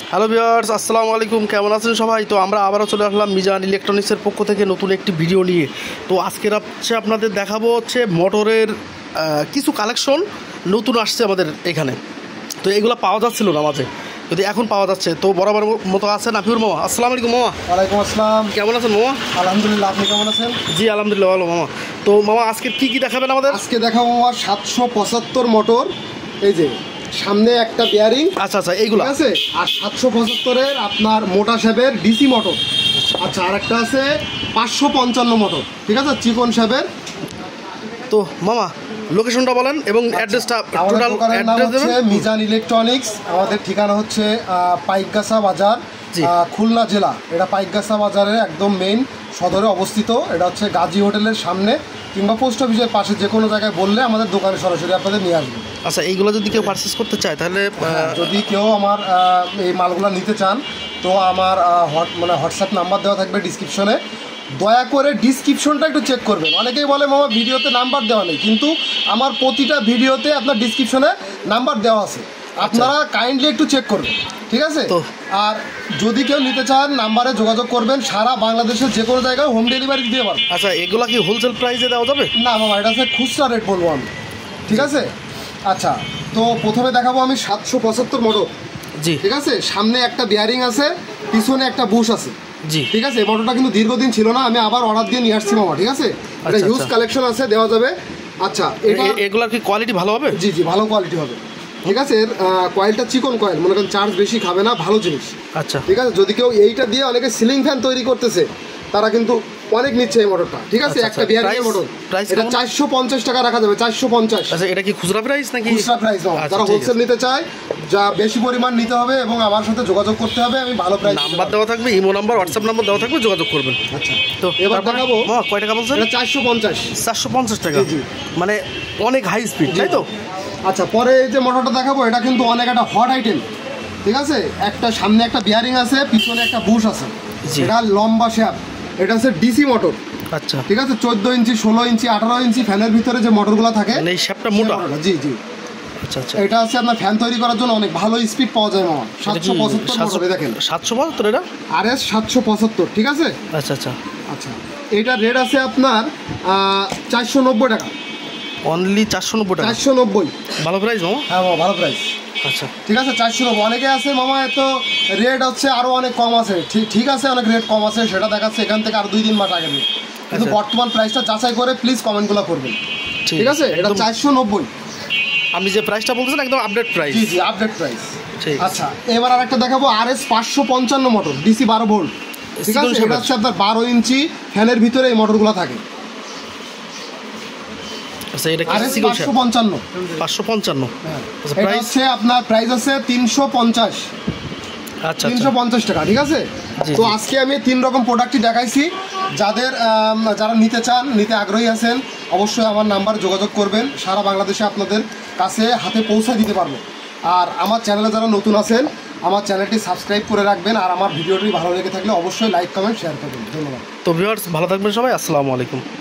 Hello viewers, আসসালামু আলাইকুম। কেমন আছেন সবাই? তো আমরা আবারও চলে আসলাম মিজান ইলেকট্রনিক্সের পক্ষ থেকে নতুন একটি ভিডিও নিয়ে। তো আজকের আপনাদের দেখাবো মোটরের কিছু কালেকশন নতুন আসছে আমাদের এখানে। তো এগুলো পাওয়া যাচ্ছিল না মাঝে, যদি এখন পাওয়া যাচ্ছে। তো বরাবর মতো আছেন নাফিউর মামা। আসসালামু আলাইকুম মামা। ওয়ালাইকুম আসসালাম। কেমন আছেন মামা? আলহামদুলিল্লাহ, আপনি কেমন আছেন? জি আলহামদুলিল্লাহ ভালো মামা। তো মামা আজকে কি দেখাবেন আমাদের? আজকে দেখাবো আমার 775 মোটর। এই যে সামনে একটা বিয়ারিং, আচ্ছা এইগুলো ঠিক আছে। আর 775-এর আপনার মোটা শেপের ডিসি মোটর। আচ্ছা, আর একটা আছে 555 মোটর, ঠিক আছে, চিকন শেপের। তো মামা লোকেশনটা বলেন এবং অ্যাড্রেসটা। টোটাল নাম হচ্ছে মিজান ইলেকট্রনিক্স। আমাদের ঠিকানা হচ্ছে পাইকগাছা বাজার, খুলনা জেলা। এটা পাইকগাছা বাজারের একদম মেইন সদরে অবস্থিত। এটা হচ্ছে গাজী হোটেলের সামনে কিংবা পোস্ট অফিসের পাশে যে কোনো জায়গায় বললে আমাদের দোকানে সরাসরি আপনাদের নিয়ে আসবে। আচ্ছা, এইগুলো যদি কেউ পারচেস করতে চায় তাহলে যদি কেউ আমার এই মালগুলো নিতে চান তো আমার হোয়াটসঅ্যাপ নাম্বার দেওয়া থাকবে ডিসক্রিপশনে। দয়া করে ডিসক্রিপশনটা একটু চেক করবেন। অনেকেই বলে মামা ভিডিওতে নাম্বার দেওয়া নেই, কিন্তু আমার প্রতিটা ভিডিওতে আপনার ডিসক্রিপশনে নাম্বার দেওয়া আছে, আপনারা কাইন্ডলি একটু চেক করবেন, ঠিক আছে। আর যদি কেউ নিতে চান নাম্বারে যোগাযোগ করবেন। সারা বাংলাদেশের যে কোনো জায়গায় হোম ডেলিভারি দিয়ে পারবেন। আচ্ছা, এগুলো কি হোলসেল প্রাইসে দেওয়া যাবে? না মামা, এটা হচ্ছে খুচরা রেট বলবো আমি, ঠিক আছে। আচ্ছা, তো প্রথমে দেখাবো আমি 775 মোটর। জি, ঠিক আছে। সামনে একটা বিয়ারিং আছে, পিছনে একটা বুশ আছে। জি, ঠিক আছে। এই মোটরটা কিন্তু দীর্ঘদিন ছিল না, আমি আবার অর্ডার দিয়ে নিয়ে আসছি মামা, ঠিক আছে। এটা হিউজ কালেকশন আছে, দেওয়া যাবে। আচ্ছা, এগুলার কি কোয়ালিটি ভালো হবে? জি, ভালো কোয়ালিটি হবে, ঠিক আছে। এর কয়েলটা চিকন কয়েল, মনে করেন চার্জ বেশি খাবে না, ভালো জিনিস। আচ্ছা, ঠিক আছে। যদি কেউ এইটা দিয়ে অনেকে সিলিং ফ্যান তৈরি করতেছে, তারা কিন্তু অনেক নিচ্ছে এই মোটরটা, ঠিক আছে। একটা বিয়ারিং মোটর, এটা 450 টাকা রাখা যাবে, 450। আচ্ছা, এটা কি খুচরা প্রাইস নাকি? খুচরা প্রাইস। যারা হোলসেল নিতে চায়, যা বেশি পরিমাণ নিতে হবে এবং আমার সাথে যোগাযোগ করতে হবে, আমি ভালো প্রাইস। নাম্বার দেওয়া থাকবে, ইমো নাম্বার, হোয়াটসঅ্যাপ নাম্বার দেওয়া থাকবে, যোগাযোগ করবেন। আচ্ছা, তো এবার দেখাবো কয় টাকা বলছেন? এটা 450। 450 টাকা, জি। মানে অনেক হাই স্পিড, তাই তো? আচ্ছা, পরে এই যে মোটরটা দেখাবো, এটা কিন্তু অনেক একটা হট আইটেম, ঠিক আছে। একটা সামনে একটা বিয়ারিং আছে, পিছনে একটা বুশ আছে। এটা লম্বা শেপ, এটা হচ্ছে ডিসি মোটর। আচ্ছা, ঠিক আছে। 14 ইঞ্চি, 16 ইঞ্চি, 18 ইঞ্চি ফ্যানের ভিতরে যে মোটরগুলো থাকে, মানে এই শেপটা মোটা। জি। আচ্ছা, এটা আছে আপনার ফ্যান তৈরি করার জন্য অনেক ভালো স্পিড পাওয়া যায় মামা। 775 মোটরে দেখেন, 775 এটা RS 775, ঠিক আছে। আচ্ছা, এটা রেট আছে আপনার 490 টাকা। অনলি 490 টাকা? 490। ভালো প্রাইস মামা? হ্যাঁ মামা, ভালো প্রাইস। আচ্ছা, ঠিক আছে। 490। অনেকে আছে মামা, এত রেট হচ্ছে আরও অনেক কম আছে। ঠিক আছে, অনেক রেট কম আছে, সেটা দেখাচ্ছে এখান থেকে আর 2-3 মাস আগে রেট। কিন্তু বর্তমান প্রাইসটা যাচাই করে প্লিজ কমেন্টগুলো করবেন, ঠিক আছে। এটা 490। আপনি যে প্রাইসটা বলছেন একদম আপডেট প্রাইস? জি, আপডেট প্রাইস। আচ্ছা, এবার আর একটা দেখাবো RS 555 মোটর, ডিসি 12 ভোল্ট, ঠিক আছে। এটা হচ্ছে আপনার 12 ইঞ্চি ফ্যানের ভিতরে এই মোটরগুলো থাকে। আচ্ছা, এটা কি 555? 555। এটা হচ্ছে আপনার প্রাইস আছে 350। আচ্ছা, 350 টাকা, ঠিক আছে। তো আজকে আমি 3 রকম প্রোডাক্টই দেখাইছি। যারা নিতে চান, নিতে আগ্রহী আছেন, অবশ্যই আমার নাম্বার যোগাযোগ করবেন। সারা বাংলাদেশে আপনাদের কাছে হাতে পৌঁছায় দিতে পারবো। আর আমার চ্যানেলে যারা নতুন আছেন, আমার চ্যানেলটি সাবস্ক্রাইব করে রাখবেন। আর আমার ভিডিওটি ভালো লেগে থাকলে অবশ্যই লাইক, কমেন্ট, শেয়ার করবেন। ধন্যবাদ। তো ভিউয়ার্স, ভালো থাকবেন সবাই। আসসালামু আলাইকুম।